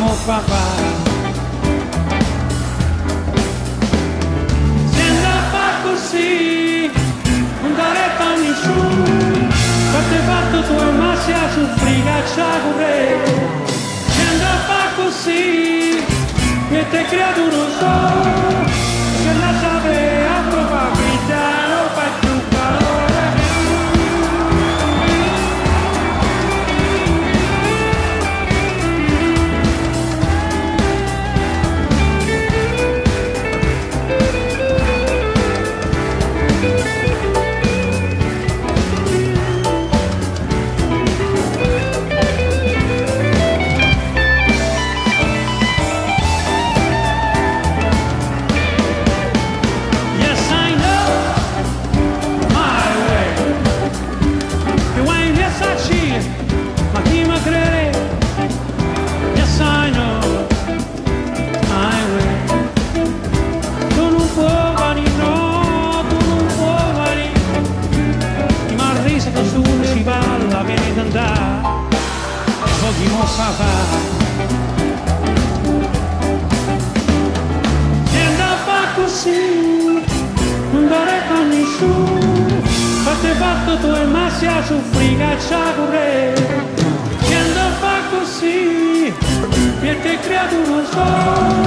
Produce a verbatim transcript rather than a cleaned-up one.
mo fa fare. Se andrà a fa così, non dare a nessuno, quante fatto tu e ma si a soffrire a ciacorre. Se andrà a fa così, e te creato uno so, se la sapere a probabilità non fai più calore. Se andrà a fa così, non dare a nessuno, quante fatto tu e ma si a soffrire a ciacorre. Se andrà a fa così, e te creato uno so.